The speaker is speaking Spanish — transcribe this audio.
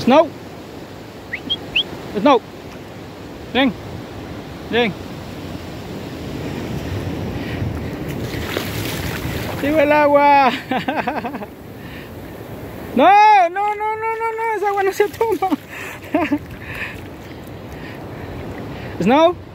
Snow. Snow. Ven. Ven. ¡Sigue el agua! No, esa agua no se toma. Snow.